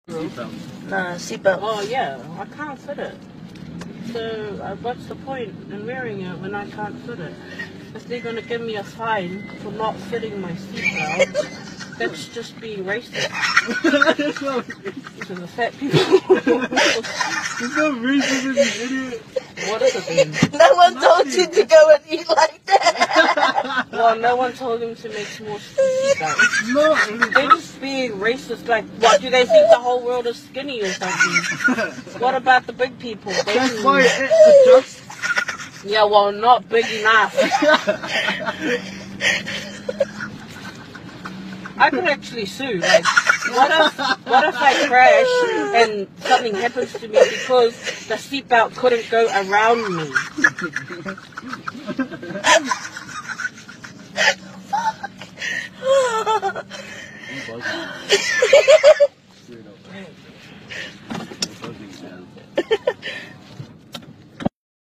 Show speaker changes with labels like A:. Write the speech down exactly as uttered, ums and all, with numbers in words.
A: Seatbelt.
B: Nah, seatbelt.
C: Oh yeah, I can't fit it. So uh, what's the point in wearing it when I can't fit it? If they're gonna give me a fine for not fitting my seatbelt, that's just being racist.
A: That's not racist.
C: To the fat people.
A: It's not racist, you idiot.
C: What is it then?
B: No one told you to go and eat like that.
C: Well, no one told him to make small seatbelts.
A: No,
C: They're just being racist. Like, what, do they think the whole world is skinny or something? What about the big people? They
A: that's
C: can-
A: why it adjusts.
C: Yeah, well, not big enough. I could actually sue. Like, what if, what if I crash and something happens to me because the seatbelt couldn't go around me?
B: Fuck.